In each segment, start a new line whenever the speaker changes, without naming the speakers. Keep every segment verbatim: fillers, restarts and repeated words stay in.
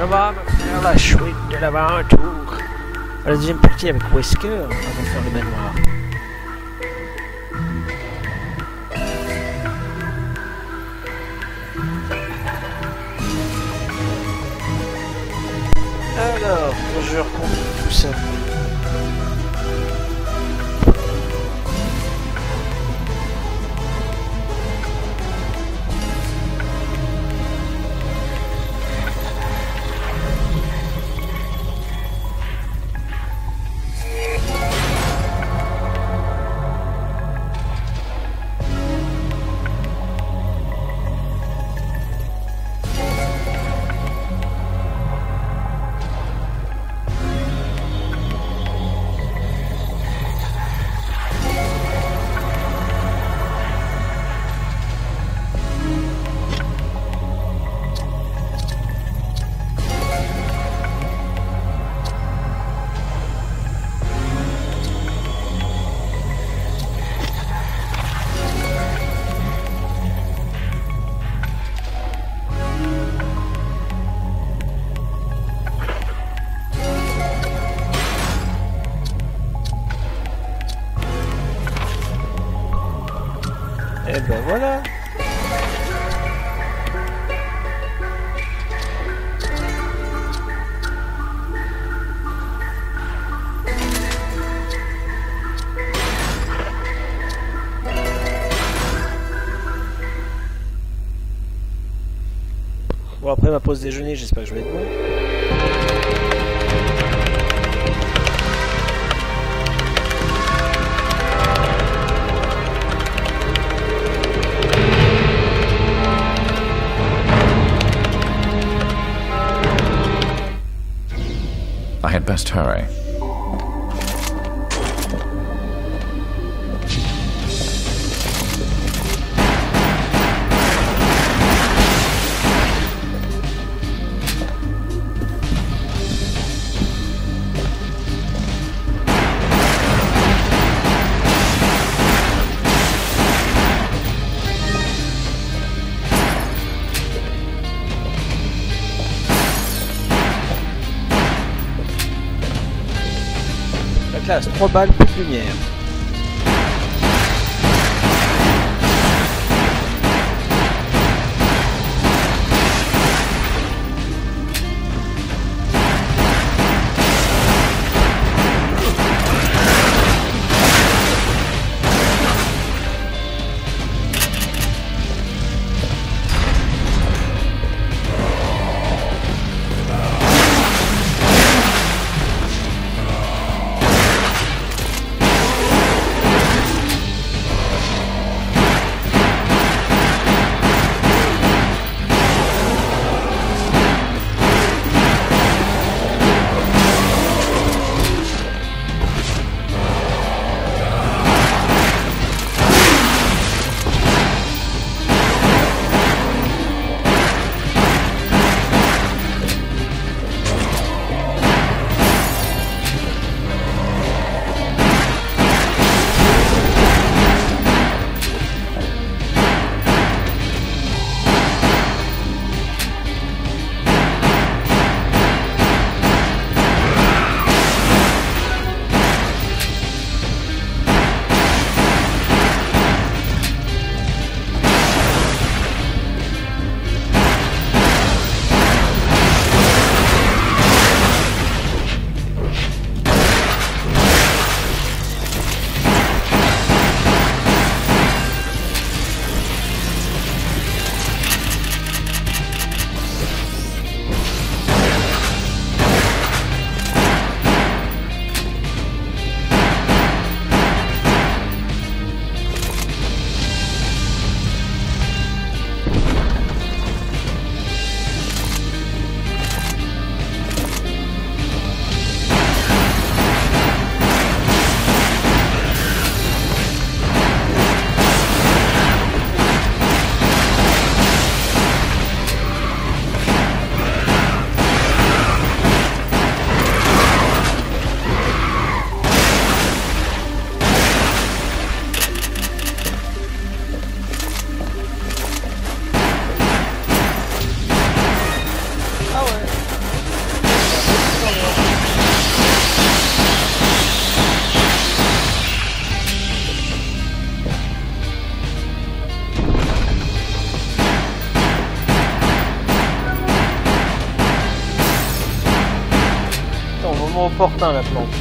Je vais me faire la suite de l'aventure. La deuxième partie avec Wesker, on va faire le manoir. Alors, je recompte tout ça. Et ben voilà. Bon, après ma pause déjeuner, j'espère que je vais être bon.
I had best hurry.
Classe, trois balles, plus de lumière. opportun la plante.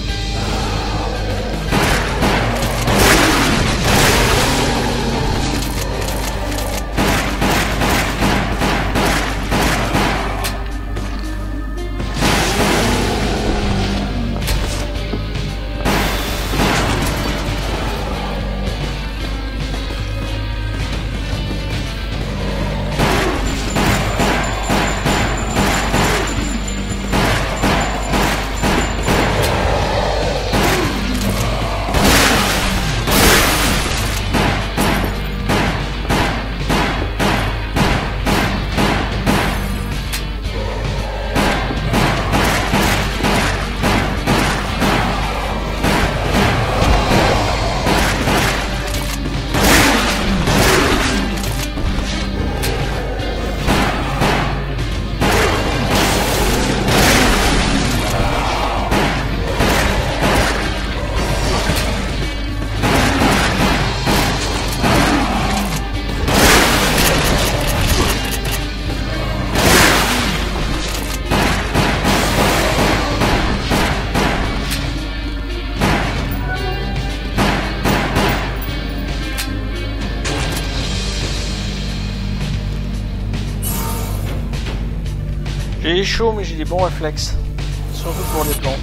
J'ai chaud mais j'ai des bons réflexes, surtout pour les plans.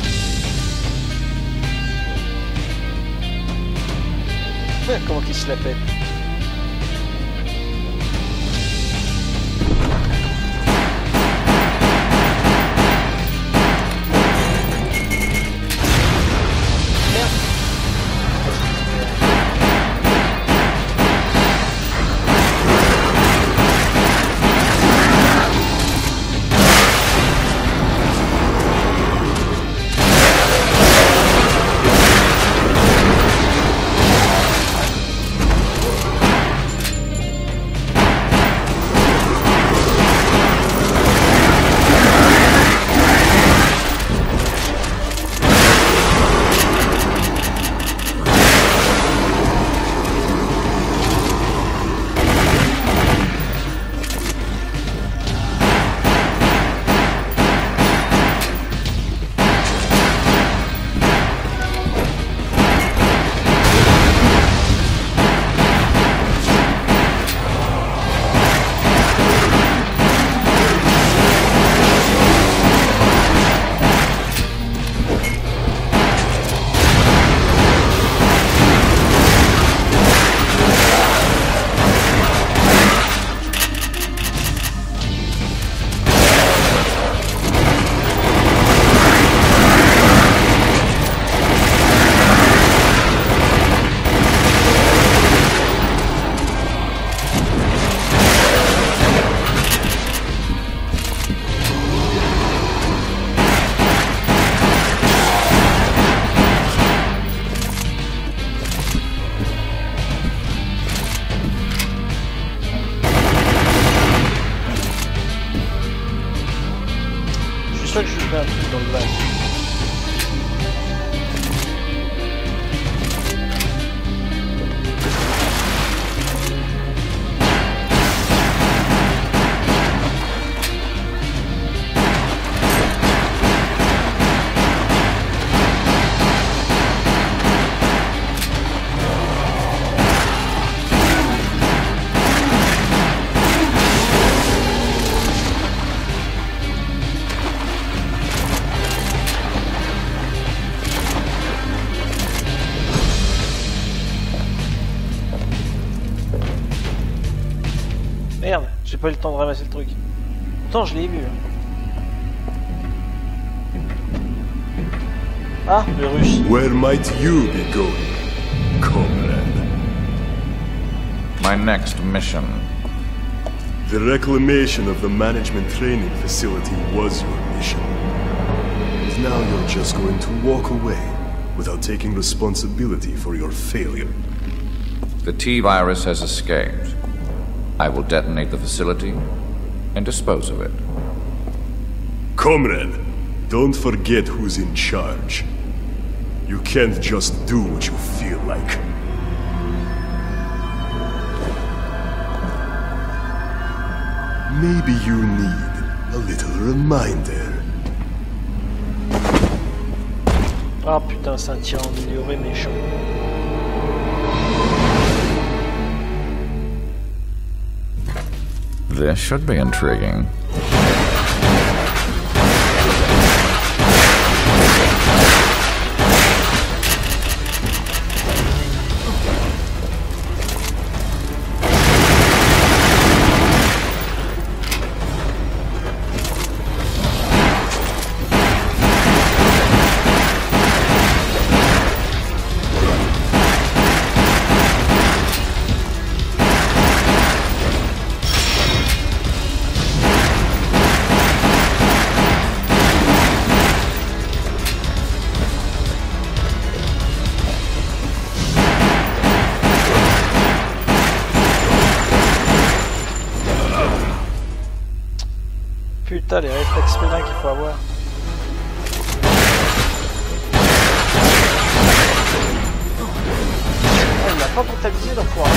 Ouais, comment qu'il se la pète. Je suis sûr que je fais un truc dans le live. Merde, j'ai pas eu le temps de ramasser le truc. Pourtant, je l'ai vu. Ah, le russe.
Where might you be going, comrade?
My next mission.
The reclamation of the management training facility was your mission. And now you're just going to walk away without taking responsibility for your failure.
The T-virus has escaped. I will detonate the facility and dispose of it.
Comrade, don't forget who's in charge. You can't just do what you feel like. Maybe you need a little reminder.
Ah putain, c'est un tir amélioré méchant.
This should be intriguing.
Putain, les réflexes félins qu'il faut avoir. Ah, il m'a pas brutalisé l'enfoiré.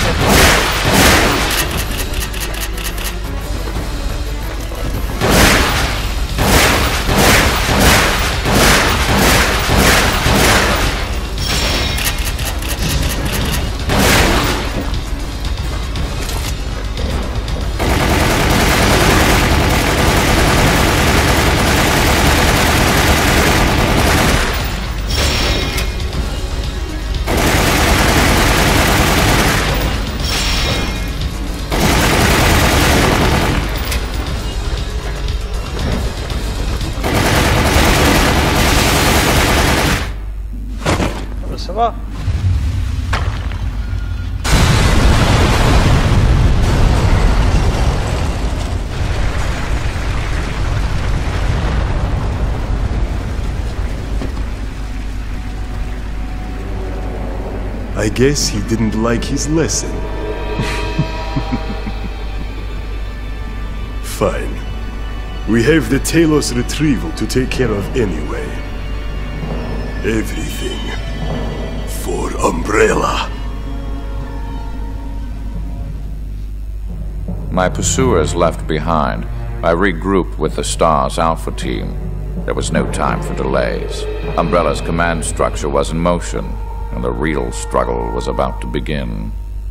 Ça va.
I guess he didn't like his lesson. Fine. We have the Talos retrieval to take care of anyway. Everything for Umbrella.
My pursuers left behind. I regrouped with the Star's Alpha team. There was no time for delays. Umbrella's command structure was in motion, and the real struggle was about to begin.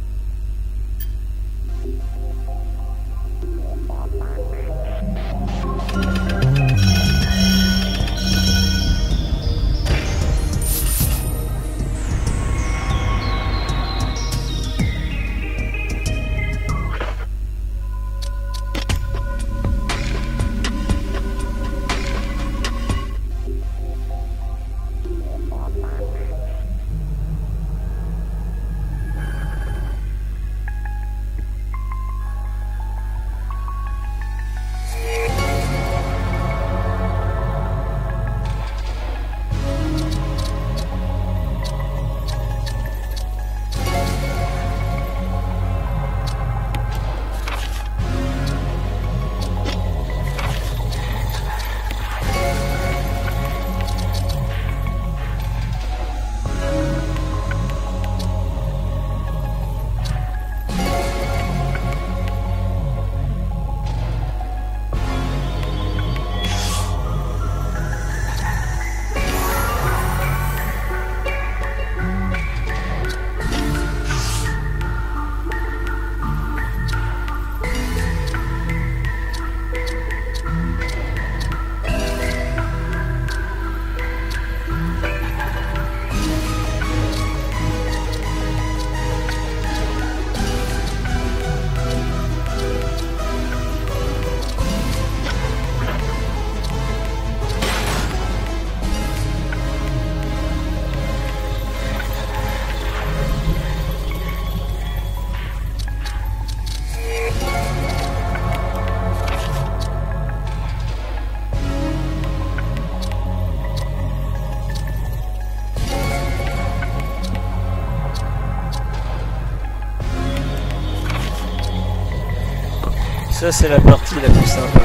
Ça c'est la partie la plus simple.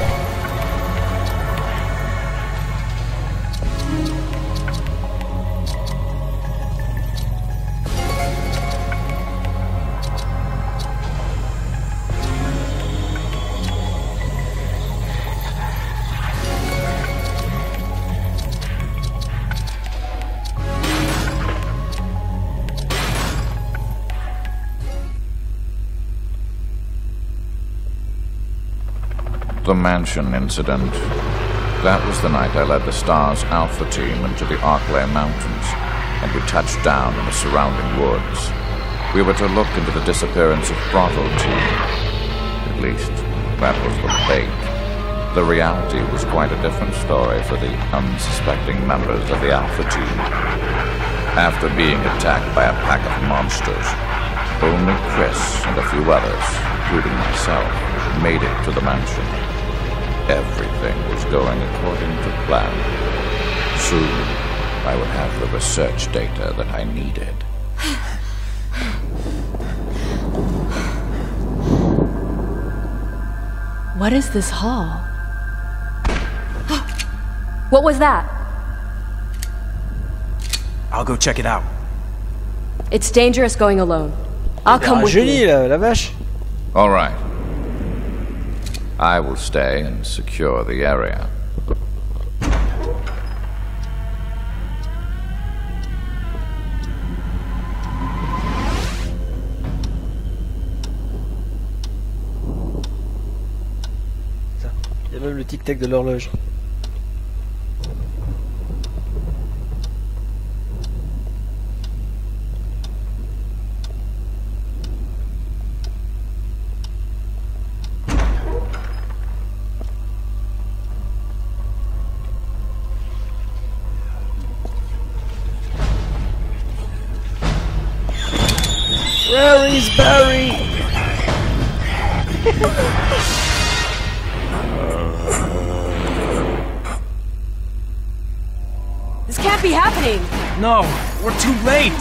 The mansion incident. That was the night I led the STARS Alpha team into the Arklay Mountains, and we touched down in the surrounding woods. We were to look into the disappearance of Bravo team. At least, that was the bait. The reality was quite a different story for the unsuspecting members of the Alpha team. After being attacked by a pack of monsters, only Chris and a few others, including myself, made it to the mansion. Everything was going according to plan. Soon, I would have the research data that I needed.
What is this hall? What was that?
I'll go check it out.
It's dangerous going alone. I'll come
Ah,
with
joli,
you.
la, la vache.
All right. I will stay and secure the area.
Il y a même le tic-tac de l'horloge. Where is Barry?
This can't be happening!
No, we're too late!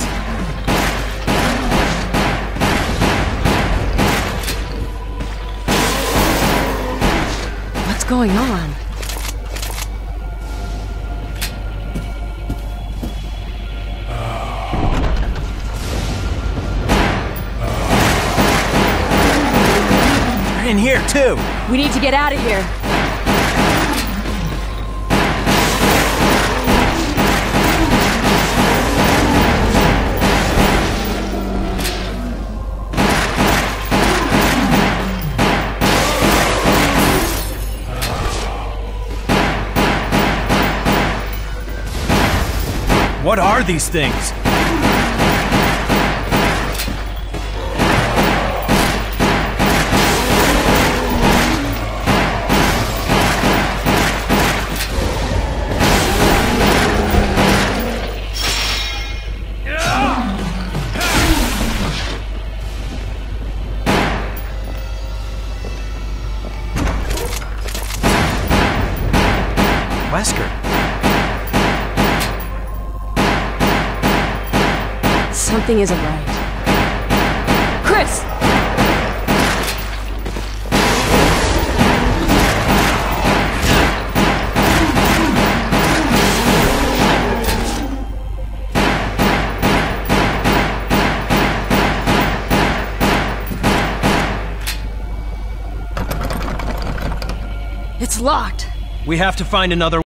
What's going on?
In here, too!
We need to get out of here.
What are these things? Wesker.
Something isn't right. Chris! It's locked.
We have to find another